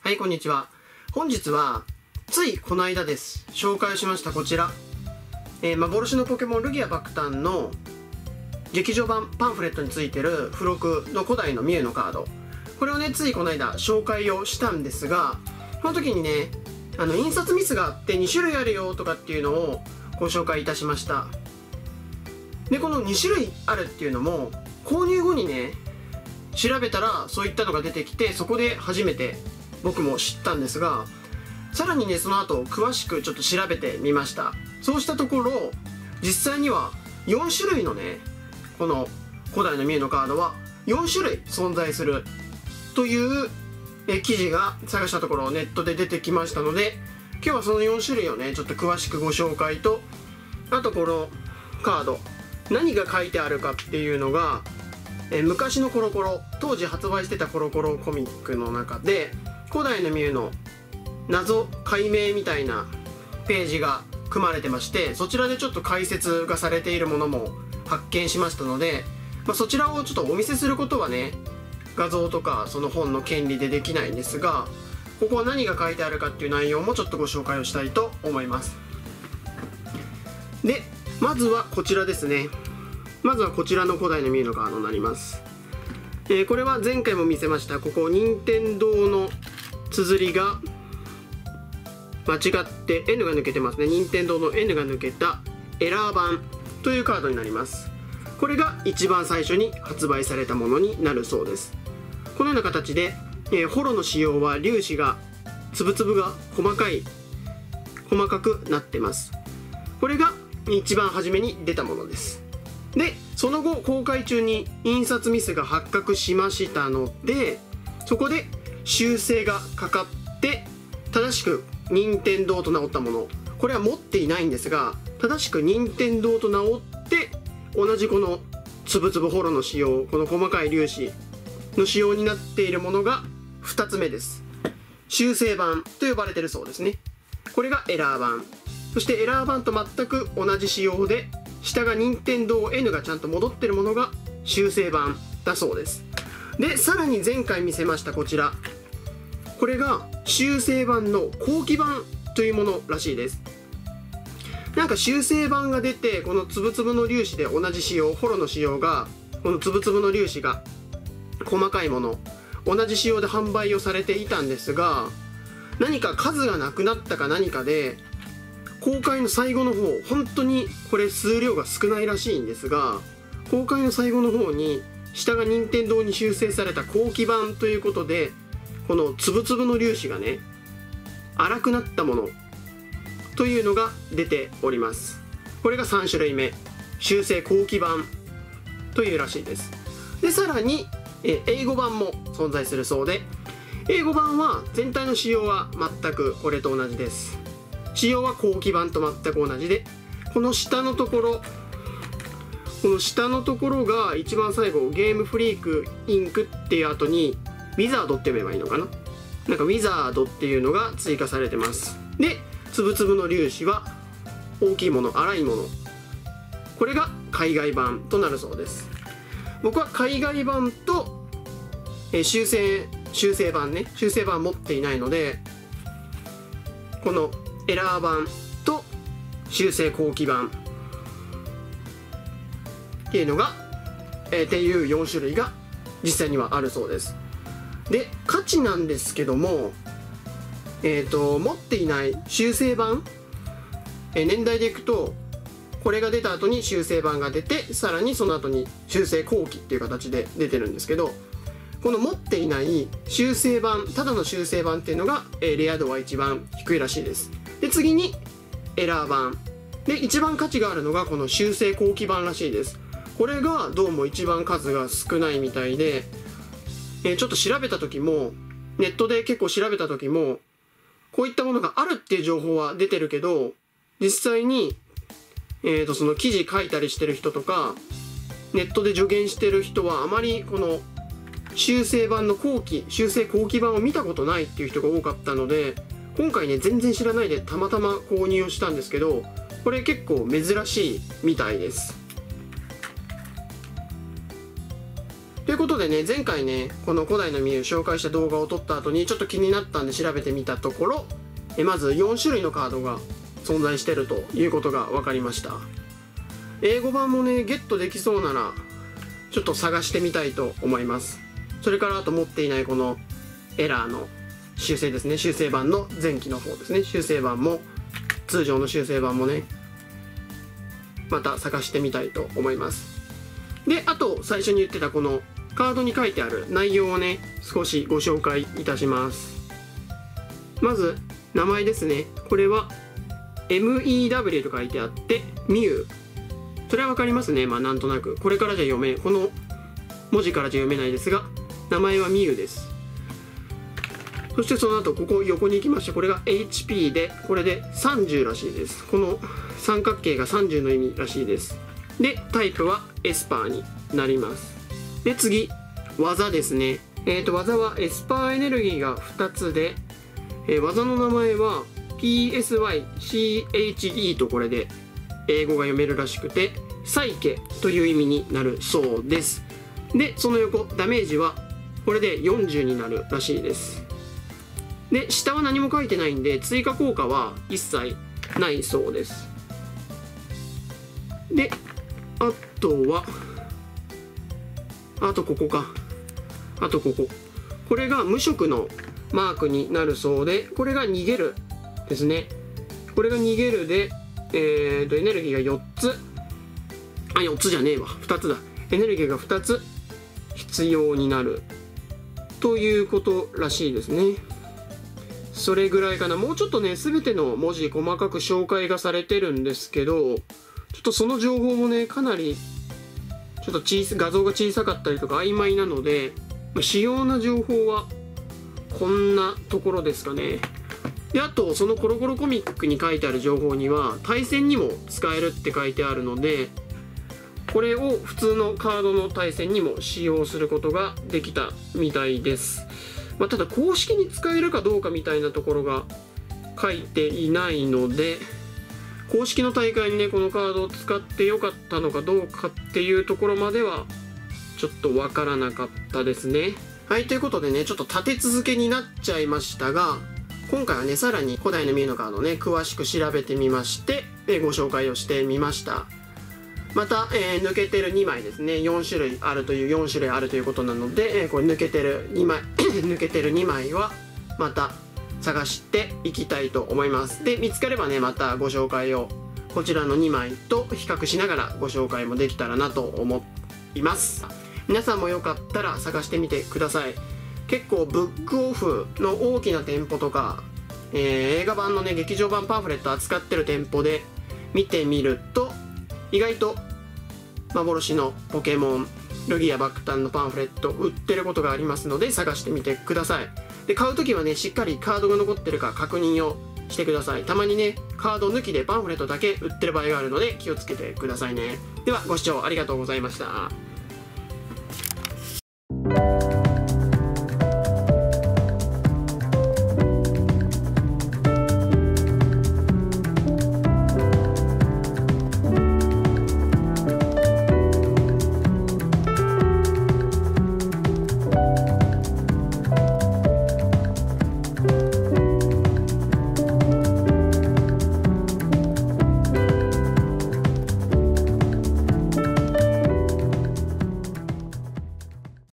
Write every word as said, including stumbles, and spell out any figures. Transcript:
はい、こんにちは。本日はついこの間です紹介しましたこちら、えー、幻のポケモンルギア爆誕の劇場版パンフレットについてる付録の古代のミュウのカード、これをねついこの間紹介をしたんですが、その時にねあの印刷ミスがあってに種類あるよとかっていうのをご紹介いたしました。でこのに種類あるっていうのも購入後にね調べたらそういったのが出てきて、そこで初めて僕も知ったんですが、さらにねその後詳しくちょっと調べてみました。そうしたところ実際にはよん種類のねこの古代のミュウのカードはよん種類存在するというえ記事が探したところネットで出てきましたので、今日はそのよん種類をねちょっと詳しくご紹介と、あとこのカード何が書いてあるかっていうのがえ昔のコロコロ、当時発売してたコロコロコミックの中で古代のミュウの謎解明みたいなページが組まれてまして、そちらでちょっと解説がされているものも発見しましたので、まあ、そちらをちょっとお見せすることはね画像とかその本の権利でできないんですが、ここは何が書いてあるかっていう内容もちょっとご紹介をしたいと思います。でまずはこちらですね。まずはこちらの古代のミュウのカードになります。えー、これは前回も見せましたここ任天堂の綴りが間違って N が抜けてますね。任天堂の N が抜けたエラー版というカードになります。これが一番最初に発売されたものになるそうです。このような形で、えー、ホロの仕様は粒子が粒々が細かい細かくなってます。これが一番初めに出たものです。でその後公開中に印刷ミスが発覚しましたので、そこで修正がかかって正しく任天堂と直ったもの、これは持っていないんですが正しく任天堂と直って同じこのつぶつぶホロの仕様、この細かい粒子の仕様になっているものがふたつめです。修正版と呼ばれているそうですね。これがエラー版、そしてエラー版と全く同じ仕様で下が任天堂 N がちゃんと戻ってるものが修正版だそうです。でさらに前回見せましたこちら、これが修正版の後期版というものらしいです。なんか修正版が出てこのつぶつぶの粒子で同じ仕様、ホロの仕様がこのつぶつぶの粒子が細かいもの同じ仕様で販売をされていたんですが、何か数がなくなったか何かで公開の最後の方、本当にこれ数量が少ないらしいんですが、公開の最後の方に下が任天堂に修正された後期版ということでこのつぶつぶの粒子がね粗くなったものというのが出ております。これがさん種類目、修正後期版というらしいです。でさらにえ英語版も存在するそうで、英語版は全体の仕様は全くこれと同じです。仕様は後期版と全く同じで、この下のところこの下のところが一番最後ゲームフリークインクっていう後にウィザードって言えばいいのかな、なんかウィザードっていうのが追加されてます。でつぶつぶの粒子は大きいもの、粗いもの、これが海外版となるそうです。僕は海外版とえ修正修正版ね修正版持っていないので、このエラー版と修正後期版っていうのが、えー、っていうよん種類が実際にはあるそうです。で価値なんですけども、えーと持っていない修正版、えー、年代でいくとこれが出た後に修正版が出て、さらにその後に修正後期っていう形で出てるんですけど、この持っていない修正版、ただの修正版っていうのが、えー、レア度は一番低いらしいです。で次にエラー版で一番価値があるのがこの修正後期版らしいです。これがどうも一番数が少ないみたいで、えー、ちょっと調べた時もネットで結構調べた時もこういったものがあるっていう情報は出てるけど、実際に、えー、とその記事書いたりしてる人とかネットで助言してる人はあまりこの修正版の後期修正後期版を見たことないっていう人が多かったので、今回ね全然知らないでたまたま購入をしたんですけど、これ結構珍しいみたいです。でいうことでね、前回ねこの古代のミュウ紹介した動画を撮った後にちょっと気になったんで調べてみたところ、えまずよん種類のカードが存在してるということが分かりました。英語版もねゲットできそうならちょっと探してみたいと思います。それからあと持っていないこのエラーの修正ですね、修正版の前期の方ですね、修正版も通常の修正版もねまた探してみたいと思います。であと最初に言ってたこのカードに書いてある内容をね少しご紹介いたします。まず名前ですね。これは エムイーダブリュー と書いてあってミュウ、それは分かりますね。まあなんとなくこれからじゃ読めこの文字からじゃ読めないですが名前はミュウです。そしてその後ここ横に行きまして、これが エイチピー でこれでさんじゅうらしいです。この三角形がさんじゅうの意味らしいです。でタイプはエスパーになります。で次技ですね。えーと技はエスパーエネルギーがふたつで、えー、技の名前は ピーエスワイシーエイチイー とこれで英語が読めるらしくてサイケという意味になるそうです。でその横ダメージはこれでよんじゅうになるらしいです。で下は何も書いてないんで追加効果は一切ないそうです。であとはあとここかあとこここれが無色のマークになるそうで、これが逃げるですね。これが逃げるでえーとエネルギーがよっつ、あよっつじゃねえわふたつだ、エネルギーがふたつ必要になるということらしいですね。それぐらいかな。もうちょっとね全ての文字細かく紹介がされてるんですけど、ちょっとその情報もねかなりちょっと小さ画像が小さかったりとか曖昧なので、まあ、主要な情報はこんなところですかね。であとそのコロコロコミックに書いてある情報には対戦にも使えるって書いてあるので、これを普通のカードの対戦にも使用することができたみたいです。まあ、ただ公式に使えるかどうかみたいなところが書いていないので、公式の大会にねこのカードを使ってよかったのかどうかっていうところまではちょっとわからなかったですね。はい、ということでねちょっと立て続けになっちゃいましたが、今回はねさらに古代のミュウのカードをね詳しく調べてみましてご紹介をしてみました。また、えー、抜けてるにまいですね、よん種類あるというよん種類あるということなので、えー、これ抜けてるにまい抜けてるにまいはまた探していきたいと思います。で見つかればねまたご紹介をこちらのにまいと比較しながらご紹介もできたらなと思います。皆さんもよかったら探してみてください。結構ブックオフの大きな店舗とか、えー、映画版のね劇場版パンフレット扱ってる店舗で見てみると意外と幻のポケモンルギア爆誕のパンフレット売ってることがありますので探してみてください。で買う時はねしっかりカードが残ってるか確認をしてください。たまにねカード抜きでパンフレットだけ売ってる場合があるので気をつけてくださいね。ではご視聴ありがとうございました。